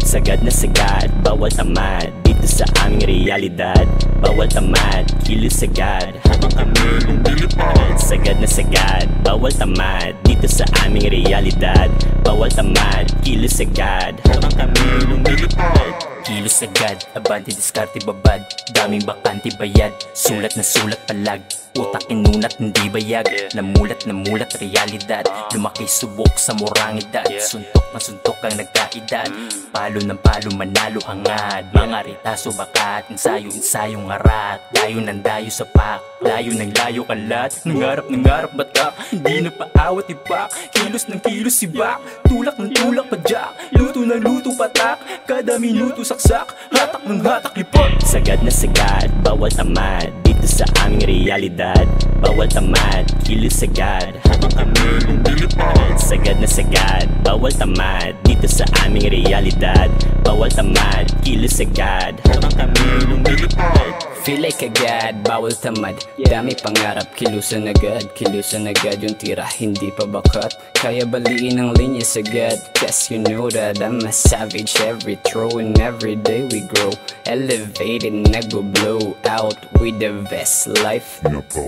Sagad na sagad, bawal tamad dito sa aming realidad. Bawal tamad, kilos agad habang kami lumilipad. Sagad na sagad, bawal tamad dito sa aming realidad. Bawal tamad, kilos agad habang kami lumilipad. Kilos agad, abante diskarte babad. Daming bakante bayad, sulat na sulat palag. Utak inunat hindi bayag, namulat realidad. Lumaki subok sa murang edad, suntok na suntok ang nagkaedad. Palo ng palo manalo hangad, mga ritaso bakat. Ensayo ngarat, dayo ng dayo sa pak. Layo ng layo kalat, nangarap batak. Hindi na paawat ipak, kilos ng kilos sibak. Tulak ng tulak padyak, luto ng luto patak. Kada minuto saksak, hatak ng hatak ipot. Sagad na sagad, bawal tamad dito sa aming realidad. Bawal tamad, kilos agad habang kami lumilipad. Sagad na sagad, bawal tamad dito sa aming realidad. Bawal tamad, kilos agad habang kami lumilipad. Feel like agad, bawal tamad. Dami pangarap, kilusan agad yung tira, hindi pa bakat. Kaya baliin ang linya sagad. Guess you know that I'm a savage. Every throw and every day we grow. Elevated, nag-blow out with the best life.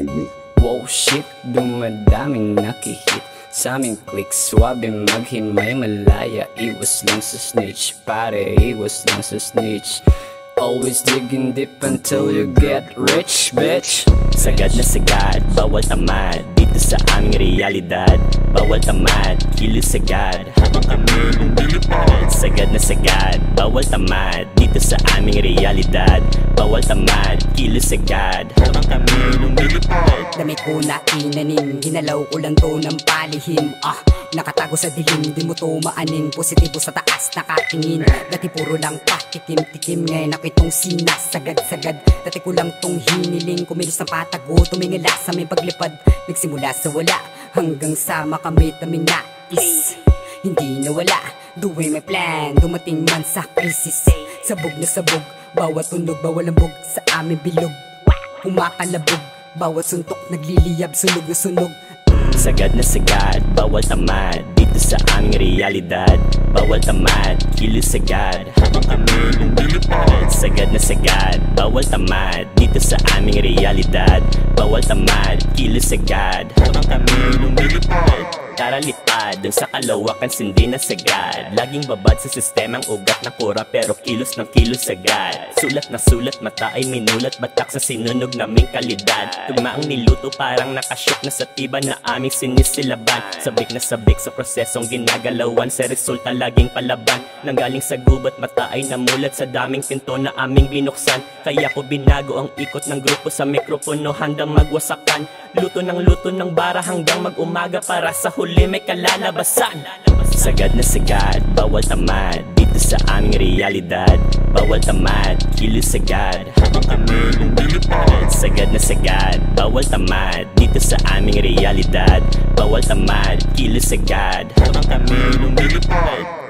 Wow shit, dumadaming nakihit sa aming click, swabe maghimay malaya. Iwas lang sa snitch, pare, iwas lang sa snitch. Always digging deep until you get rich, bitch. Sagad na sagad, bawal tamad dito sa aming realidad. Bawal tamad, kilos agad habang kami lumilipad. Sagad na sagad, bawal tamad dito sa aming realidad. Bawal tamad, kilos agad habang kami lumilipad. Damit ko na inanin, ginalaw ko lang to ng palihim. Nakatago sa dilim, di mo to maaning. Positibo sa taas, nakatingin. Dati puro lang patikim-tikim, ngayon ako itong sinasagad-sagad. Dati ko lang tong hiniling, kumilos ng patago, tumingala sa may paglipad. Nagsimula sa wala, hanggang sa makamit aming nais. Hindi nawala, doing my plan, dumating man sa krisis. Sabog na sabog, bawat tunog, bawal ambog sa aming bilog. Kumakalabog, bawat suntok, nagliliyab, sunog na sunog. Sagad na sagad, bawal tamad dito sa aming realidad. Bawal tamad, kilos agad habang kami lumilipad. Sagad na sagad, bawal tamad dito sa aming realidad. Bawal tamad, kilos agad habang kami lumilipad. Tara lipad, dun sa kalawakan sindi na sagad. Laging babad sa sistemang ugat na kura pero kilos ng kilos agad. Sulat na sulat, mata ay minulat, batak sa sinunog naming kalidad. Tugmaang niluto parang nakasyok na sa tiba na aming sinisilaban. Sabik na sabik sa prosesong ginagalawan, sa resulta laging palaban. Nanggaling sa gubat, mata ay namulat sa daming pinto na aming binuksan. Kaya ko binago ang ikot ng grupo sa mikropono handang magwasakan. Luto ng bara hanggang mag-umaga para sa huli may kalalabasan. Sagad na sagad, bawal tamad dito sa aming realidad. Bawal tamad, kilos agad habang kami lumilipad. Sagad na sagad, bawal tamad dito sa aming realidad. Bawal tamad, kilos agad habang kami lumilipad.